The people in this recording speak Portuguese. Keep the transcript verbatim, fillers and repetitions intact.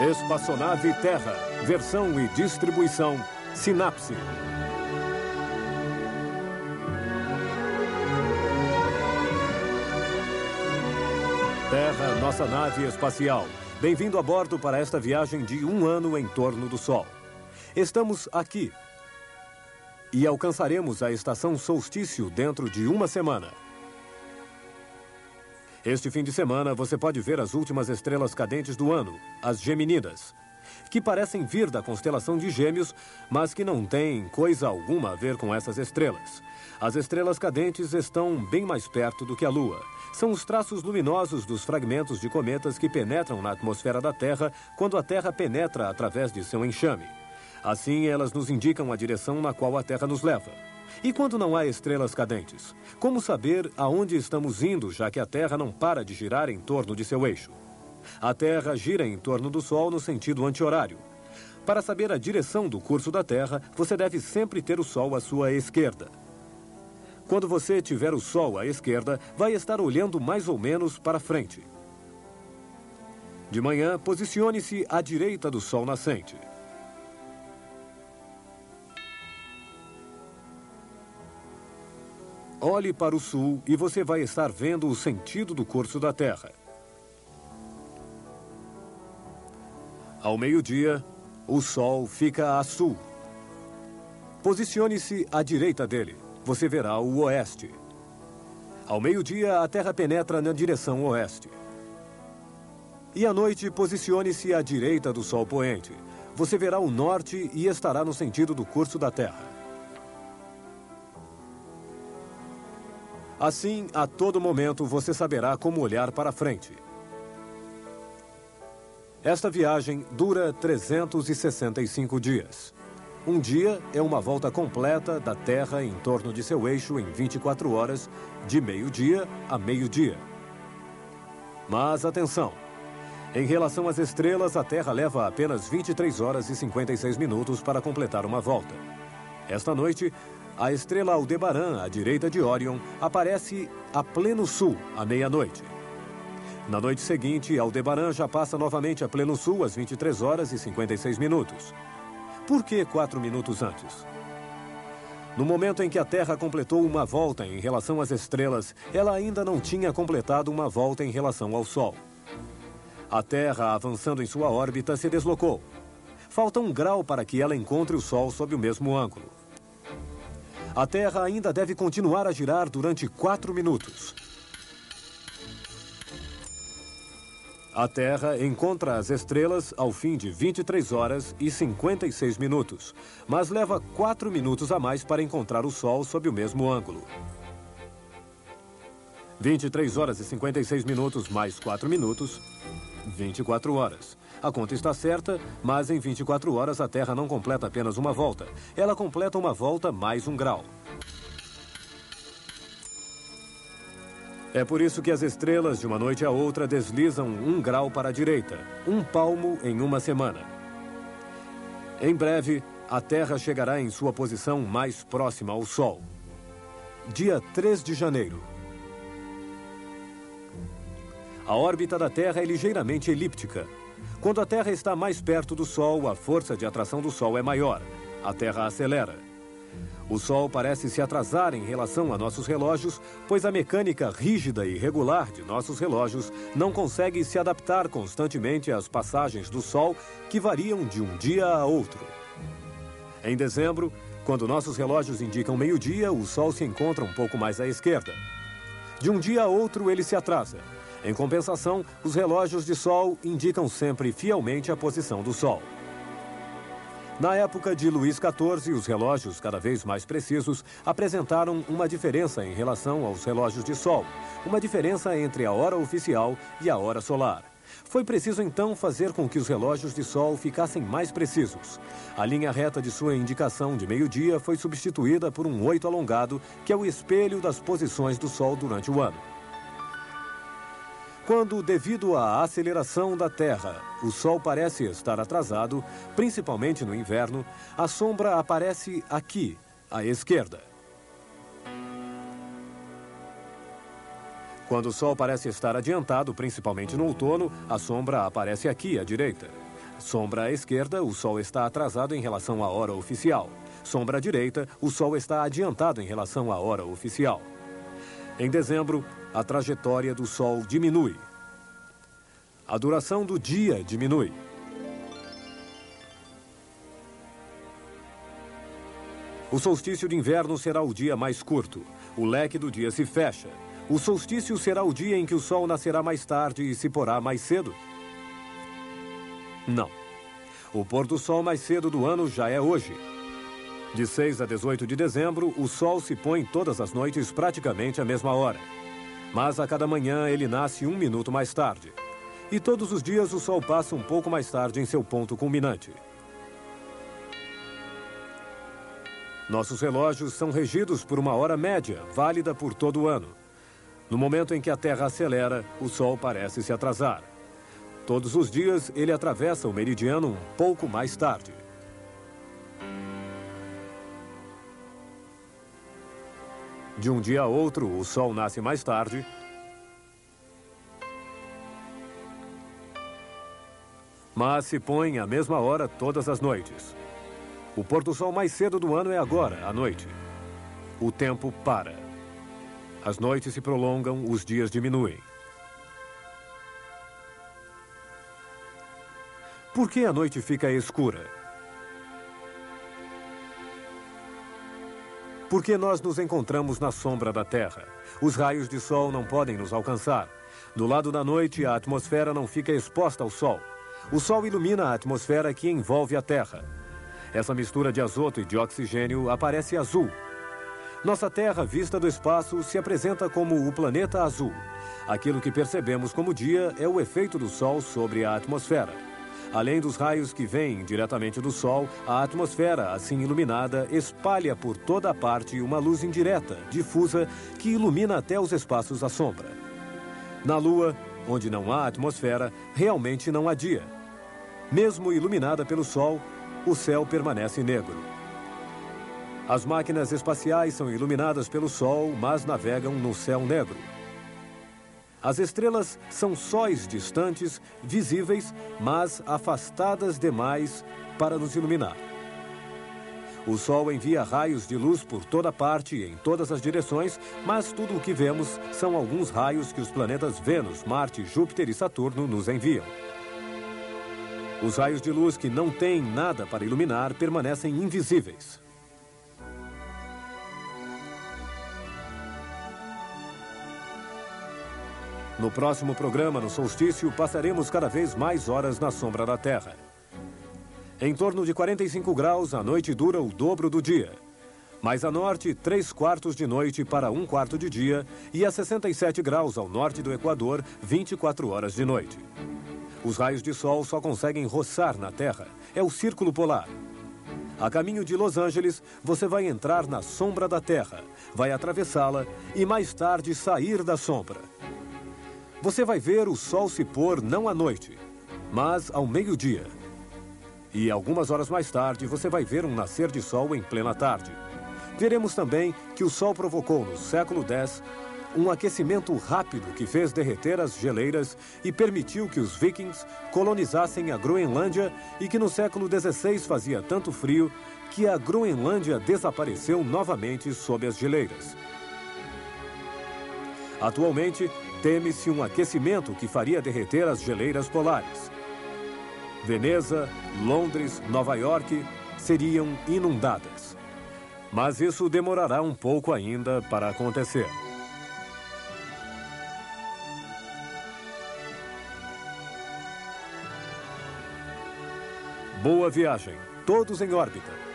Espaçonave Terra, versão e distribuição, Sinapse. Terra, nossa nave espacial. Bem-vindo a bordo para esta viagem de um ano em torno do Sol. Estamos aqui e alcançaremos a estação solstício dentro de uma semana. Este fim de semana, você pode ver as últimas estrelas cadentes do ano, as Geminidas, que parecem vir da constelação de Gêmeos, mas que não têm coisa alguma a ver com essas estrelas. As estrelas cadentes estão bem mais perto do que a Lua. São os traços luminosos dos fragmentos de cometas que penetram na atmosfera da Terra quando a Terra penetra através de seu enxame. Assim, elas nos indicam a direção na qual a Terra nos leva. E quando não há estrelas cadentes? Como saber aonde estamos indo, já que a Terra não para de girar em torno de seu eixo? A Terra gira em torno do Sol no sentido anti-horário. Para saber a direção do curso da Terra, você deve sempre ter o Sol à sua esquerda. Quando você tiver o Sol à esquerda, vai estar olhando mais ou menos para frente. De manhã, posicione-se à direita do Sol nascente. Olhe para o sul e você vai estar vendo o sentido do curso da Terra. Ao meio-dia, o Sol fica a sul. Posicione-se à direita dele. Você verá o oeste. Ao meio-dia, a Terra penetra na direção oeste. E à noite, posicione-se à direita do Sol poente. Você verá o norte e estará no sentido do curso da Terra. Assim, a todo momento, você saberá como olhar para frente. Esta viagem dura trezentos e sessenta e cinco dias. Um dia é uma volta completa da Terra em torno de seu eixo em vinte e quatro horas, de meio-dia a meio-dia. Mas atenção! Em relação às estrelas, a Terra leva apenas vinte e três horas e cinquenta e seis minutos para completar uma volta. Esta noite, a estrela Aldebaran, à direita de Órion, aparece a pleno sul, à meia-noite. Na noite seguinte, Aldebaran já passa novamente a pleno sul, às vinte e três horas e cinquenta e seis minutos. Por que quatro minutos antes? No momento em que a Terra completou uma volta em relação às estrelas, ela ainda não tinha completado uma volta em relação ao Sol. A Terra, avançando em sua órbita, se deslocou. Falta um grau para que ela encontre o Sol sob o mesmo ângulo. A Terra ainda deve continuar a girar durante quatro minutos. A Terra encontra as estrelas ao fim de vinte e três horas e cinquenta e seis minutos, mas leva quatro minutos a mais para encontrar o Sol sob o mesmo ângulo. vinte e três horas e cinquenta e seis minutos mais quatro minutos, vinte e quatro horas. A conta está certa, mas em vinte e quatro horas a Terra não completa apenas uma volta. Ela completa uma volta mais um grau. É por isso que as estrelas, de uma noite a outra, deslizam um grau para a direita, um palmo em uma semana. Em breve, a Terra chegará em sua posição mais próxima ao Sol. Dia três de janeiro. A órbita da Terra é ligeiramente elíptica. Quando a Terra está mais perto do Sol, a força de atração do Sol é maior. A Terra acelera. O Sol parece se atrasar em relação a nossos relógios, pois a mecânica rígida e regular de nossos relógios não consegue se adaptar constantemente às passagens do Sol, que variam de um dia a outro. Em dezembro, quando nossos relógios indicam meio-dia, o Sol se encontra um pouco mais à esquerda. De um dia a outro, ele se atrasa. Em compensação, os relógios de Sol indicam sempre fielmente a posição do Sol. Na época de Luís quatorze, os relógios, cada vez mais precisos, apresentaram uma diferença em relação aos relógios de Sol, uma diferença entre a hora oficial e a hora solar. Foi preciso então fazer com que os relógios de Sol ficassem mais precisos. A linha reta de sua indicação de meio-dia foi substituída por um oito alongado, que é o espelho das posições do Sol durante o ano. Quando, devido à aceleração da Terra, o Sol parece estar atrasado, principalmente no inverno, a sombra aparece aqui, à esquerda. Quando o Sol parece estar adiantado, principalmente no outono, a sombra aparece aqui, à direita. Sombra à esquerda, o Sol está atrasado em relação à hora oficial. Sombra à direita, o Sol está adiantado em relação à hora oficial. Em dezembro, a trajetória do Sol diminui. A duração do dia diminui. O solstício de inverno será o dia mais curto. O leque do dia se fecha. O solstício será o dia em que o Sol nascerá mais tarde e se porá mais cedo? Não. O pôr do Sol mais cedo do ano já é hoje. De seis a dezoito de dezembro, o Sol se põe todas as noites praticamente à mesma hora. Mas a cada manhã ele nasce um minuto mais tarde. E todos os dias o Sol passa um pouco mais tarde em seu ponto culminante. Nossos relógios são regidos por uma hora média, válida por todo o ano. No momento em que a Terra acelera, o Sol parece se atrasar. Todos os dias ele atravessa o meridiano um pouco mais tarde. De um dia a outro, o Sol nasce mais tarde. Mas se põe à mesma hora todas as noites. O pôr do Sol mais cedo do ano é agora, à noite. O tempo para. As noites se prolongam, os dias diminuem. Por que a noite fica escura? Porque nós nos encontramos na sombra da Terra. Os raios de Sol não podem nos alcançar. Do lado da noite, a atmosfera não fica exposta ao Sol. O Sol ilumina a atmosfera que envolve a Terra. Essa mistura de azoto e de oxigênio aparece azul. Nossa Terra, vista do espaço, se apresenta como o planeta azul. Aquilo que percebemos como dia é o efeito do Sol sobre a atmosfera. Além dos raios que vêm diretamente do Sol, a atmosfera, assim iluminada, espalha por toda a parte uma luz indireta, difusa, que ilumina até os espaços à sombra. Na Lua, onde não há atmosfera, realmente não há dia. Mesmo iluminada pelo Sol, o céu permanece negro. As máquinas espaciais são iluminadas pelo Sol, mas navegam no céu negro. As estrelas são sóis distantes, visíveis, mas afastadas demais para nos iluminar. O Sol envia raios de luz por toda parte e em todas as direções, mas tudo o que vemos são alguns raios que os planetas Vênus, Marte, Júpiter e Saturno nos enviam. Os raios de luz que não têm nada para iluminar permanecem invisíveis. No próximo programa, no solstício, passaremos cada vez mais horas na sombra da Terra. Em torno de quarenta e cinco graus, a noite dura o dobro do dia. Mais a norte, três quartos de noite para um quarto de dia, e a sessenta e sete graus ao norte do Equador, vinte e quatro horas de noite. Os raios de sol só conseguem roçar na Terra. É o círculo polar. A caminho de Los Angeles, você vai entrar na sombra da Terra, vai atravessá-la e mais tarde sair da sombra. Você vai ver o sol se pôr não à noite, mas ao meio-dia. E algumas horas mais tarde, você vai ver um nascer de sol em plena tarde. Veremos também que o sol provocou no século dez um aquecimento rápido que fez derreter as geleiras e permitiu que os vikings colonizassem a Groenlândia e que no século dezesseis fazia tanto frio que a Groenlândia desapareceu novamente sob as geleiras. Atualmente, teme-se um aquecimento que faria derreter as geleiras polares. Veneza, Londres, Nova York seriam inundadas. Mas isso demorará um pouco ainda para acontecer. Boa viagem, todos em órbita.